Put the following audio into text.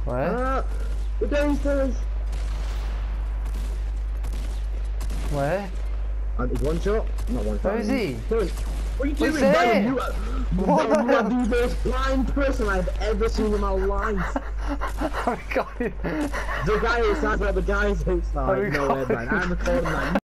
Where? We're downstairs. Where? It's one shot? Not one shot. Where is he? What are you doing, What's there? You are the most blind person I've ever seen in my life. Oh my god. The guy outside, the guys outside. Oh my No, God. man. I'm recording that.